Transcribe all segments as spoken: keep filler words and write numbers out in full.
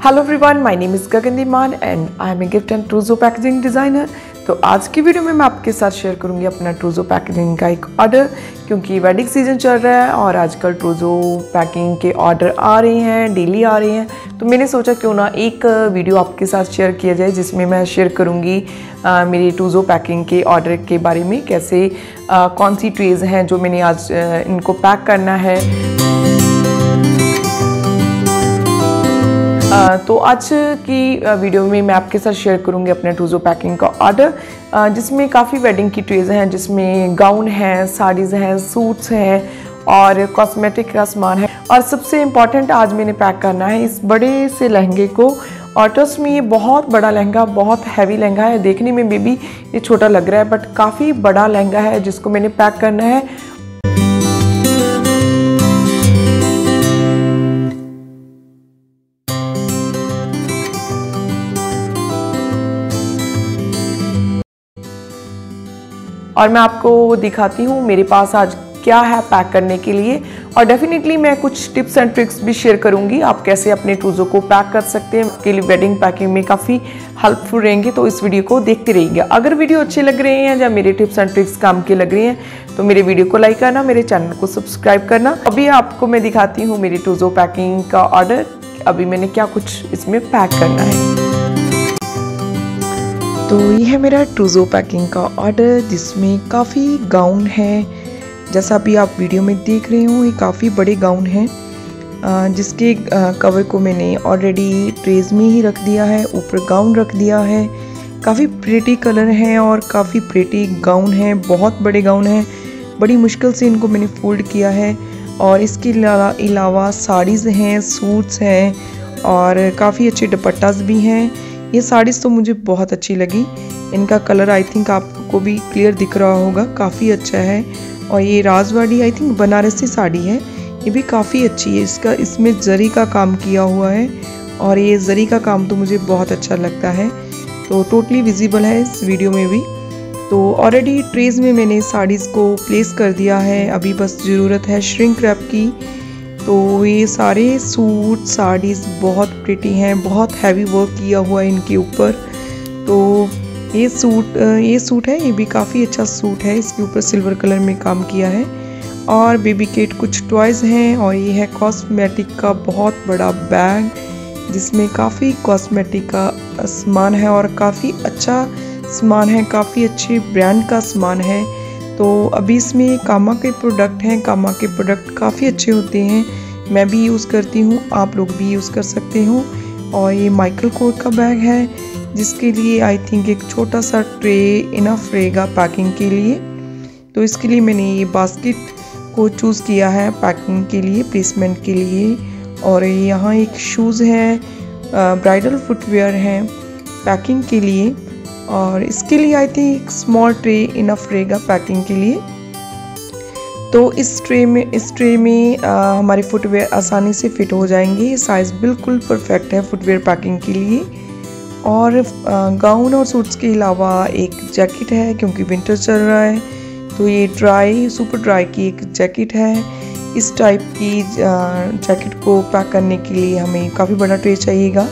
Hello everyone, my name is Gagandeep Maan and I am a gift and trousseau packaging designer. तो आज की video में मैं आपके साथ शेयर करूंगी अपना ट्रूजो पैकेजिंग का एक ऑर्डर, क्योंकि वेडिंग सीजन चल रहा है और आजकल ट्रूजो पैकिंग के ऑर्डर आ रहे हैं, डेली आ रहे हैं। तो मैंने सोचा क्यों ना एक वीडियो आपके साथ शेयर किया जाए जिसमें मैं शेयर करूँगी मेरी ट्रूजो पैकिंग के ऑर्डर के बारे में, कैसे आ, कौन सी ट्रेज़ हैं जो मैंने आज आ, इनको पैक करना है। Uh, तो आज की वीडियो में मैं आपके साथ शेयर करूंगी अपने ट्रूजो पैकिंग का ऑर्डर, जिसमें काफ़ी वेडिंग की ट्रेज हैं, जिसमें गाउन हैं, साड़ीज़ हैं, सूट्स हैं और कॉस्मेटिक का सामान है। और सबसे इम्पॉर्टेंट आज मैंने पैक करना है इस बड़े से लहंगे को। और ट्रस्ट में ये बहुत बड़ा लहंगा, बहुत हैवी लहंगा है। देखने में बेबी ये छोटा लग रहा है बट काफ़ी बड़ा लहंगा है जिसको मैंने पैक करना है। और मैं आपको दिखाती हूँ मेरे पास आज क्या है पैक करने के लिए। और डेफिनेटली मैं कुछ टिप्स एंड ट्रिक्स भी शेयर करूँगी, आप कैसे अपने ट्रूजो को पैक कर सकते हैं, के लिए वेडिंग पैकिंग में काफ़ी हेल्पफुल रहेंगे। तो इस वीडियो को देखते रहिएगा। अगर वीडियो अच्छे लग रहे हैं या मेरे टिप्स एंड ट्रिक्स काम के लग रहे हैं तो मेरे वीडियो को लाइक करना, मेरे चैनल को सब्सक्राइब करना। अभी आपको मैं दिखाती हूँ मेरी ट्रूजो पैकिंग का ऑर्डर, अभी मैंने क्या कुछ इसमें पैक करना है। तो ये है मेरा ट्रूजो पैकिंग का ऑर्डर, जिसमें काफ़ी गाउन है। जैसा अभी आप वीडियो में देख रहे हो, ये काफ़ी बड़े गाउन हैं, जिसके कवर को मैंने ऑलरेडी ट्रेज में ही रख दिया है, ऊपर गाउन रख दिया है। काफ़ी प्रेटी कलर हैं और काफ़ी प्रेटी गाउन हैं, बहुत बड़े गाउन हैं। बड़ी मुश्किल से इनको मैंने फोल्ड किया है। और इसके अलावा साड़ीज़ हैं, सूट्स हैं और काफ़ी अच्छे दुपट्टास भी हैं। ये साड़ीज़ तो मुझे बहुत अच्छी लगी, इनका कलर आई थिंक आपको भी क्लियर दिख रहा होगा, काफ़ी अच्छा है। और ये राजवाड़ी आई थिंक बनारसी साड़ी है, ये भी काफ़ी अच्छी है। इसका इसमें जरी का काम किया हुआ है और ये जरी का काम तो मुझे बहुत अच्छा लगता है। तो टोटली विजिबल है इस वीडियो में भी। तो ऑलरेडी ट्रेज में मैंने साड़ीज़ को प्लेस कर दिया है, अभी बस ज़रूरत है श्रिंक रैप की। तो ये सारे सूट साड़ीज़ बहुत प्रिटी हैं, बहुत हैवी वर्क किया हुआ है इनके ऊपर। तो ये सूट ये सूट है, ये भी काफ़ी अच्छा सूट है, इसके ऊपर सिल्वर कलर में काम किया है। और बेबी किट कुछ टॉयज़ हैं। और ये है कॉस्मेटिक का बहुत बड़ा बैग, जिसमें काफ़ी कॉस्मेटिक का सामान है और काफ़ी अच्छा सामान है, काफ़ी अच्छे ब्रांड का सामान है। तो अभी इसमें कामा के प्रोडक्ट हैं, कामा के प्रोडक्ट काफ़ी अच्छे होते हैं, मैं भी यूज़ करती हूँ, आप लोग भी यूज़ कर सकते हो। और ये माइकल कोर का बैग है, जिसके लिए आई थिंक एक छोटा सा ट्रे इनफ रहेगा पैकिंग के लिए। तो इसके लिए मैंने ये बास्केट को चूज़ किया है पैकिंग के लिए, प्लेसमेंट के लिए। और यहाँ एक शूज़ है, ब्राइडल फुटवेयर हैं पैकिंग के लिए। और इसके लिए आई थिंक एक स्मॉल ट्रे इनफ रहेगा पैकिंग के लिए। तो इस ट्रे में इस ट्रे में आ, हमारे फुटवेयर आसानी से फिट हो जाएंगे। ये साइज़ बिल्कुल परफेक्ट है फुटवेयर पैकिंग के लिए। और गाउन और सूट्स के अलावा एक जैकेट है, क्योंकि विंटर चल रहा है। तो ये ड्राई सुपर ड्राई की एक जैकेट है। इस टाइप की जैकेट को पैक करने के लिए हमें काफ़ी बड़ा ट्रे चाहिएगा।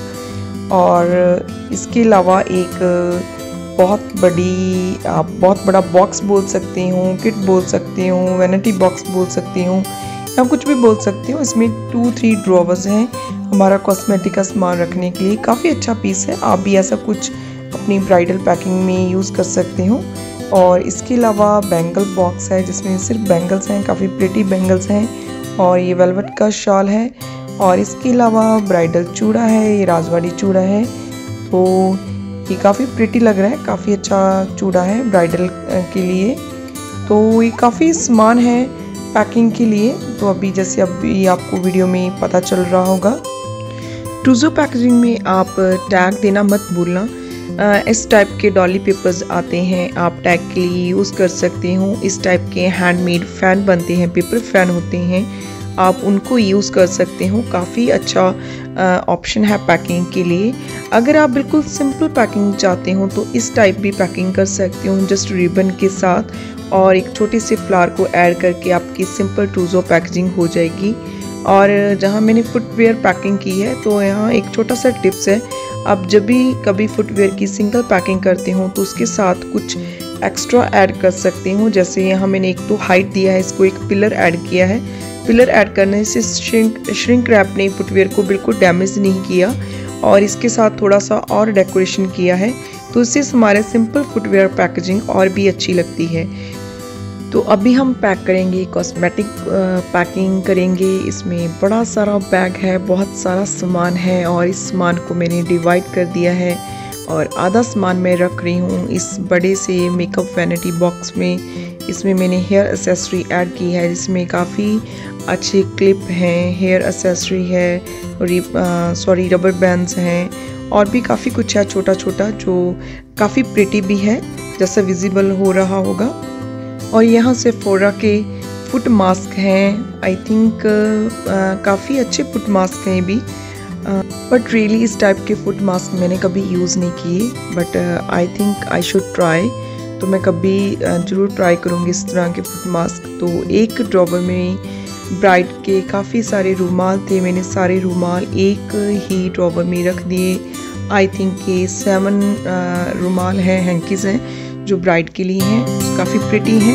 और इसके अलावा एक बहुत बड़ी, आप बहुत बड़ा बॉक्स बोल सकते हो, किट बोल सकते हो, वैनिटी बॉक्स बोल सकते हो, या कुछ भी बोल सकते हो। इसमें टू थ्री ड्रॉवर्स हैं हमारा कॉस्मेटिक का सामान रखने के लिए, काफ़ी अच्छा पीस है। आप भी ऐसा कुछ अपनी ब्राइडल पैकिंग में यूज़ कर सकते हो। और इसके अलावा बैंगल बॉक्स है, जिसमें सिर्फ बैंगल्स हैं, काफ़ी प्रिटी बैंगल्स हैं। और ये वेलवेट का शॉल है। और इसके अलावा ब्राइडल चूड़ा है, ये राजवाड़ी चूड़ा है। तो ये काफ़ी प्रिटी लग रहा है, काफ़ी अच्छा चूड़ा है ब्राइडल के लिए। तो ये काफ़ी सामान है पैकिंग के लिए। तो अभी जैसे अभी आपको वीडियो में पता चल रहा होगा, ट्रूजो पैकेजिंग में आप टैग देना मत भूलना। इस टाइप के डॉली पेपर्स आते हैं, आप टैग के लिए यूज़ कर सकते हो। इस टाइप के हैंडमेड फ़ैन बनते हैं, पेपर फ़ैन होते हैं, आप उनको यूज़ कर सकते हो। काफ़ी अच्छा ऑप्शन है पैकिंग के लिए। अगर आप बिल्कुल सिंपल पैकिंग चाहते हो तो इस टाइप भी पैकिंग कर सकते हो, जस्ट रिबन के साथ और एक छोटे से फ्लावर को ऐड करके आपकी सिंपल ट्रूजो पैकेजिंग हो जाएगी। और जहाँ मैंने फुटवेयर पैकिंग की है तो यहाँ एक छोटा सा टिप्स है, आप जब भी कभी फुटवेयर की सिंगल पैकिंग करते हो तो उसके साथ कुछ एक्स्ट्रा ऐड कर सकते हो। जैसे यहाँ मैंने एक तो हाइट दिया है, इसको एक पिलर ऐड किया है। पिलर ऐड करने से श्रिंक श्रिंक रैप ने फुटवेयर को बिल्कुल डैमेज नहीं किया और इसके साथ थोड़ा सा और डेकोरेशन किया है, तो इससे हमारे सिंपल फुटवेयर पैकेजिंग और भी अच्छी लगती है। तो अभी हम पैक करेंगे, कॉस्मेटिक पैकिंग करेंगे। इसमें बड़ा सारा बैग है, बहुत सारा सामान है और इस सामान को मैंने डिवाइड कर दिया है और आधा सामान मैं रख रही हूँ इस बड़े से मेकअप वैनिटी बॉक्स में। इसमें मैंने हेयर एक्सेसरी ऐड की है जिसमें काफ़ी अच्छे क्लिप हैं, हेयर एक्सेसरी है, सॉरी रबर बैंड्स हैं और भी काफ़ी कुछ है छोटा छोटा जो काफ़ी प्रिटी भी है, जैसा विजिबल हो रहा होगा। और यहाँ से फोरा के फुट मास्क हैं, आई थिंक काफ़ी अच्छे फुट मास्क हैं भी, बट रियली इस टाइप के फुट मास्क मैंने कभी यूज़ नहीं किए, but I think I should try. तो मैं कभी ज़रूर ट्राई करूँगी इस तरह के फुट मास्क। तो एक ड्रॉवर में ब्राइड के काफ़ी सारे रूमाल थे, मैंने सारे रूमाल एक ही ड्रॉवर में रख दिए। आई थिंक ये सेवन रूमाल हैं, हैंकीज़ हैं जो ब्राइड के लिए हैं, काफ़ी प्रिटी हैं।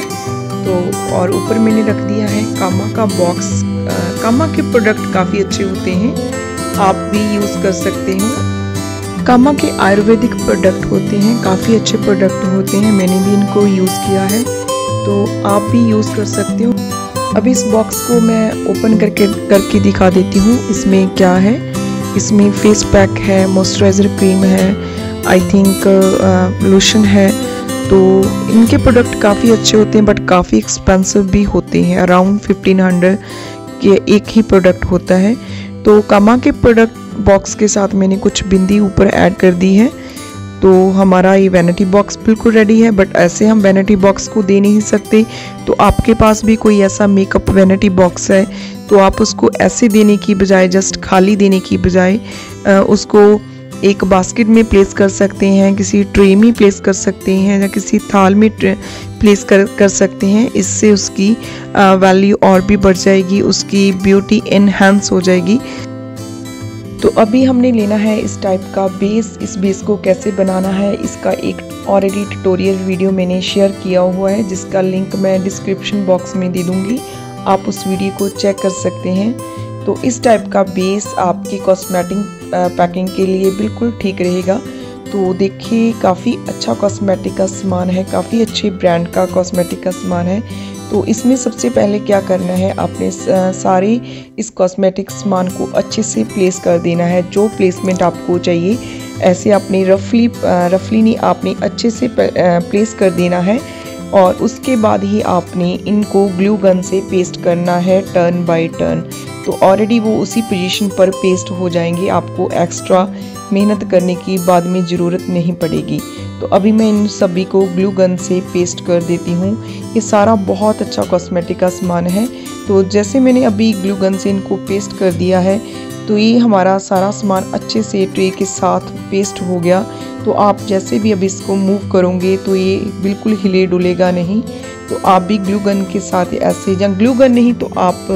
तो और ऊपर मैंने रख दिया है कामा का बॉक्स। कामा के प्रोडक्ट काफ़ी अच्छे होते हैं, आप भी यूज़ कर सकते हो। कामा के आयुर्वेदिक प्रोडक्ट होते हैं, काफ़ी अच्छे प्रोडक्ट होते हैं, मैंने भी इनको यूज़ किया है, तो आप भी यूज़ कर सकते हो। अभी इस बॉक्स को मैं ओपन करके करके दिखा देती हूँ इसमें क्या है। इसमें फेस पैक है, मॉइस्चराइज़र क्रीम है, आई थिंक लोशन है। तो इनके प्रोडक्ट काफ़ी अच्छे होते हैं बट काफ़ी एक्सपेंसिव भी होते हैं, अराउंड फिफ्टीन हंड्रेड के एक ही प्रोडक्ट होता है। तो कामा के प्रोडक्ट बॉक्स के साथ मैंने कुछ बिंदी ऊपर ऐड कर दी है, तो हमारा ये वैनिटी बॉक्स बिल्कुल रेडी है। बट ऐसे हम वैनिटी बॉक्स को दे नहीं सकते, तो आपके पास भी कोई ऐसा मेकअप वैनिटी बॉक्स है तो आप उसको ऐसे देने की बजाय, जस्ट खाली देने की बजाय उसको एक बास्केट में प्लेस कर सकते हैं, किसी ट्रे में प्लेस कर सकते हैं या किसी थाल में प्लेस कर कर सकते हैं। इससे उसकी वैल्यू और भी बढ़ जाएगी, उसकी ब्यूटी एनहांस हो जाएगी। तो अभी हमने लेना है इस टाइप का बेस। इस बेस को कैसे बनाना है इसका एक ऑलरेडी ट्यूटोरियल वीडियो मैंने शेयर किया हुआ है, जिसका लिंक मैं डिस्क्रिप्शन बॉक्स में दे दूँगी, आप उस वीडियो को चेक कर सकते हैं। तो इस टाइप का बेस आपकी कॉस्मेटिक पैकिंग के लिए बिल्कुल ठीक रहेगा। तो देखिए काफ़ी अच्छा कॉस्मेटिक का सामान है, काफ़ी अच्छे ब्रांड का कॉस्मेटिक का सामान है। तो इसमें सबसे पहले क्या करना है, आपने सारे इस कॉस्मेटिक सामान को अच्छे से प्लेस कर देना है, जो प्लेसमेंट आपको चाहिए। ऐसे आपने रफली रफली नहीं, आपने अच्छे से प्लेस कर देना है और उसके बाद ही आपने इनको ग्लू गन से पेस्ट करना है टर्न बाय टर्न। तो ऑलरेडी वो उसी पोजीशन पर पेस्ट हो जाएंगे, आपको एक्स्ट्रा मेहनत करने की बाद में ज़रूरत नहीं पड़ेगी। तो अभी मैं इन सभी को ग्लू गन से पेस्ट कर देती हूँ। ये सारा बहुत अच्छा कॉस्मेटिक का सामान है। तो जैसे मैंने अभी ग्लू गन से इनको पेस्ट कर दिया है, तो ये हमारा सारा सामान अच्छे से ट्रे के साथ पेस्ट हो गया। तो आप जैसे भी अभी इसको मूव करोगे तो ये बिल्कुल हिले डुलेगा नहीं। तो आप भी ग्लू गन के साथ ऐसे, या ग्लू गन नहीं तो आप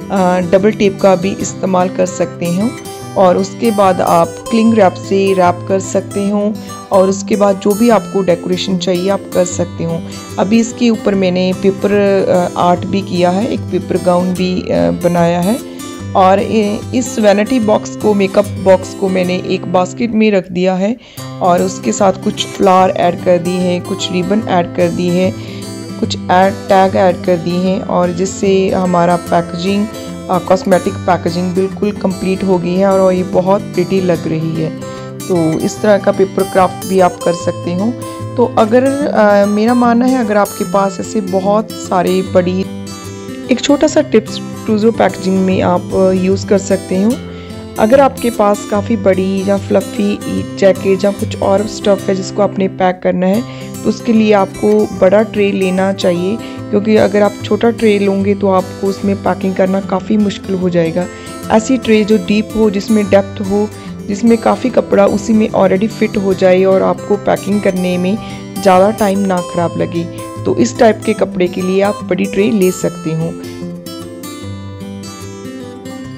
डबल टेप का भी इस्तेमाल कर सकते हो और उसके बाद आप क्लिंग रैप से रैप कर सकते हो और उसके बाद जो भी आपको डेकोरेशन चाहिए आप कर सकते हो। अभी इसके ऊपर मैंने पेपर आर्ट भी किया है, एक पेपर गाउन भी बनाया है। और इस वैनिटी बॉक्स को, मेकअप बॉक्स को मैंने एक बास्केट में रख दिया है और उसके साथ कुछ फ्लावर ऐड कर दी है, कुछ रिबन ऐड कर दी है, कुछ ऐड टैग ऐड कर दी हैं और जिससे हमारा पैकेजिंग, कॉस्मेटिक पैकेजिंग बिल्कुल कंप्लीट हो गई है और ये बहुत प्रिटी लग रही है। तो इस तरह का पेपर क्राफ्ट भी आप कर सकते हो। तो अगर आ, मेरा मानना है अगर आपके पास ऐसे बहुत सारे बड़ी, एक छोटा सा टिप्स ट्रूजो पैकेजिंग में आप यूज़ कर सकते हो। अगर आपके पास काफ़ी बड़ी या फ्लफ़ी जैकेट या कुछ और स्टफ़ है जिसको आपने पैक करना है, तो उसके लिए आपको बड़ा ट्रे लेना चाहिए, क्योंकि अगर आप छोटा ट्रे लोगे तो आपको उसमें पैकिंग करना काफ़ी मुश्किल हो जाएगा। ऐसी ट्रे जो डीप हो, जिसमें डेप्थ हो, जिसमें काफ़ी कपड़ा उसी में ऑलरेडी फिट हो जाए और आपको पैकिंग करने में ज़्यादा टाइम ना ख़राब लगे, तो इस टाइप के कपड़े के लिए आप बड़ी ट्रे ले सकते हो।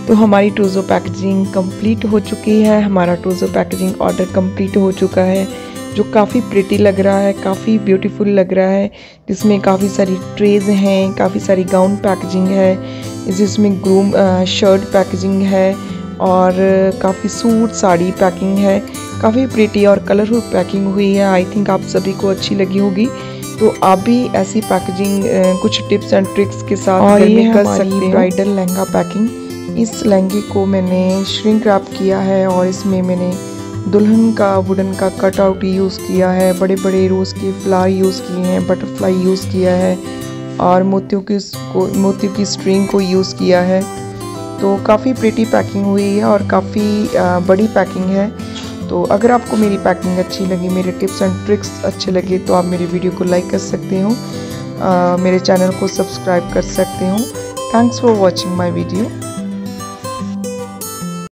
तो हमारी ट्रूज़ो पैकेजिंग कंप्लीट हो चुकी है। हमारा ट्रूज़ो पैकेजिंग ऑर्डर कंप्लीट हो चुका है, जो काफ़ी प्रिटी लग रहा है, काफ़ी ब्यूटीफुल लग रहा है। जिसमें काफ़ी सारी ट्रेज़ हैं, काफ़ी सारी गाउन पैकेजिंग है, जिसमें ग्रूम शर्ट पैकेजिंग है और काफ़ी सूट साड़ी पैकिंग है। काफ़ी प्रिटी और कलरफुल पैकिंग हुई है। आई थिंक आप सभी को अच्छी लगी होगी। तो आप भी ऐसी पैकेजिंग कुछ टिप्स एंड ट्रिक्स के साथ घर में कर सकते हैं। ब्राइडल लहंगा पैकिंग, इस लहंगे को मैंने श्रिंक रैप किया है और इसमें मैंने दुल्हन का वुडन का कट आउट यूज़ किया है, बड़े बड़े रोज़ के फ्लावर यूज़ किए हैं, बटरफ्लाई यूज़ किया है और मोतियों की को मोतियों की स्ट्रिंग को यूज़ किया है। तो काफ़ी प्रिटी पैकिंग हुई है और काफ़ी बड़ी पैकिंग है। तो अगर आपको मेरी पैकिंग अच्छी लगी, मेरे टिप्स एंड ट्रिक्स अच्छे लगे तो आप मेरी वीडियो को लाइक कर सकते हो, मेरे चैनल को सब्सक्राइब कर सकते हो। Thanks for watching my video.